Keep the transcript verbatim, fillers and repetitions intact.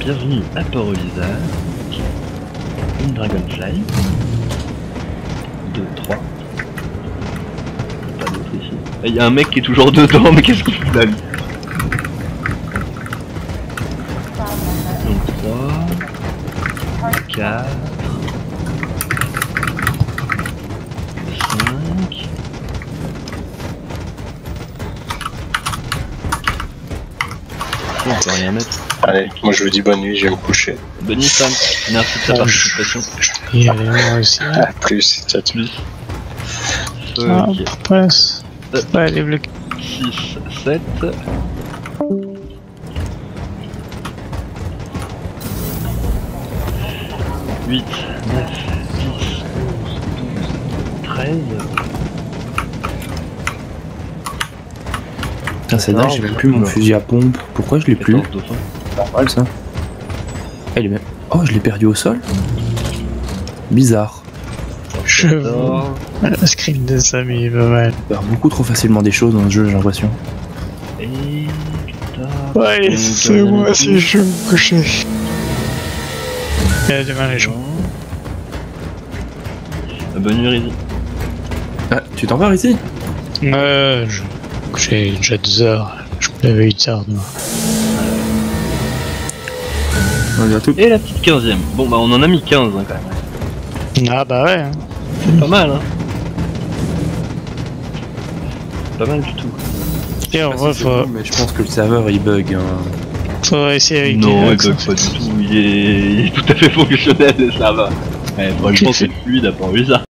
Bienvenue à Port-Oliza. Une Dragonfly. deux, trois. Pas d'autre ici. Il y a un mec qui est toujours dedans, mais qu'est-ce qu'il fout là lui? Donc trois, quatre, cinq. On peut rien mettre. Allez, moi je vous dis bonne nuit, je vais me coucher. Bonne nuit Sam, merci de ta participation. Et allez, moi aussi. À plus, ciao ciao. Plus. Ah, Ok. passe. Ouais, les blocs. six, sept. huit, neuf, dix, onze, douze, treize. Putain, c'est dingue, j'ai même plus mon fusil à pompe. Pourquoi je l'ai plus? quatorze, dauphin. Normal ça. Ah, il est même... Oh, je l'ai perdu au sol. Bizarre. Je quatorze. La screen de Samy, il va mal. Je perds beaucoup trop facilement des choses dans ce jeu, j'ai l'impression. Et quatorze. Ouais, Donc, c'est on a moi mis si je vais me coucher. Et à demain les gens. Ah, bonne nuit Rizzy. Ah, tu t'en vas ici? Euh, je vais me coucher déjà deux heures. Je me lève à huit heures demain. On va tout. Et la petite quinzième. Bon bah on en a mis quinze hein, quand même. Ah bah ouais. Hein. C'est pas mal hein. Pas mal du tout. Et en Ah, vrai, si, c'est faut, bon, mais je pense que le serveur il bug. Hein. faut essayer avec Non, des il lags, bug en fait. pas du tout, il est... il est tout à fait fonctionnel, ça va. Ouais, franchement c'est fluide à Port-Oliza.